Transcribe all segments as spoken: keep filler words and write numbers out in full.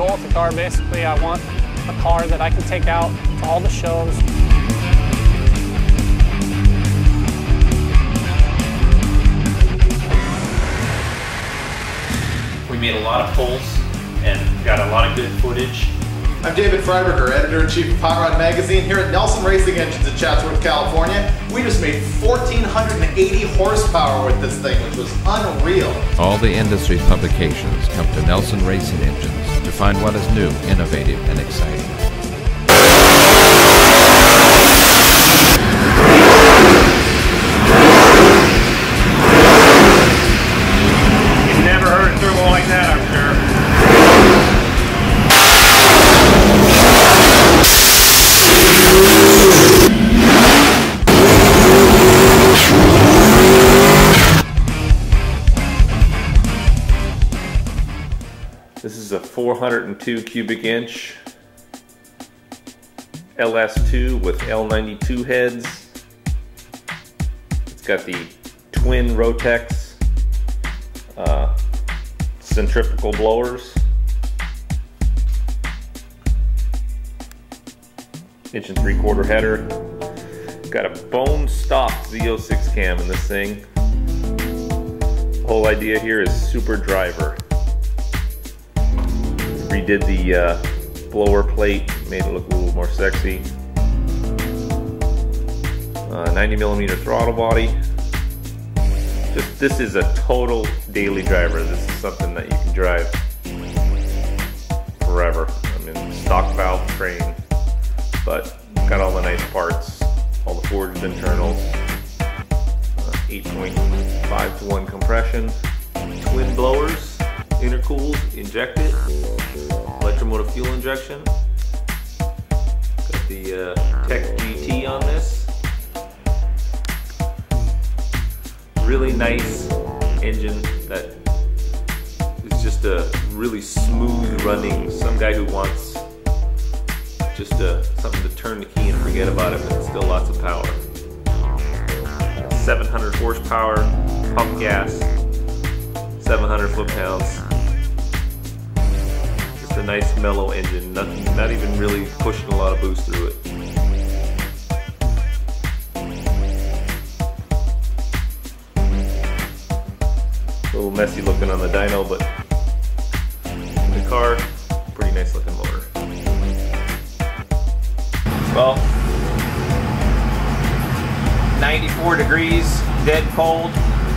goal with the car. Basically, I want a car that I can take out to all the shows. We made a lot of pulls and got a lot of good footage. I'm David Freiberger, Editor-in-Chief of Hot Rod Magazine here at Nelson Racing Engines in Chatsworth, California. We just made one thousand four hundred eighty horsepower with this thing, which was unreal. All the industry's publications come to Nelson Racing Engines to find what is new, innovative, and exciting. You've never heard a turbo like that, I'm sure. This is a four hundred two cubic inch L S two with L ninety-two heads. It's got the twin Rotex uh, centrifugal blowers. Inch and three quarter header. Got a bone stock Z oh six cam in this thing. The whole idea here is super driver. Redid the uh, blower plate, made it look a little more sexy. Uh, ninety millimeter throttle body. Just this is a total daily driver. This is something that you can drive forever. I mean, stock valve train, but got all the nice parts, all the forged internals. Uh, eight point five to one compression, twin blowers, intercooled, injected. Electromotive fuel injection. Got the uh, Tech G T on this. Really nice engine that is just a really smooth running. Some guy who wants just a, something to turn the key and forget about it, but still lots of power. seven hundred horsepower, pump gas, seven hundred foot-pounds. A nice mellow engine, not, not even really pushing a lot of boost through it. A little messy looking on the dyno, but in the car, pretty nice looking motor. Well, ninety-four degrees, dead cold,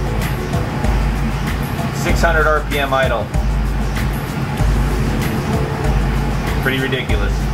six hundred R P M idle. Pretty ridiculous.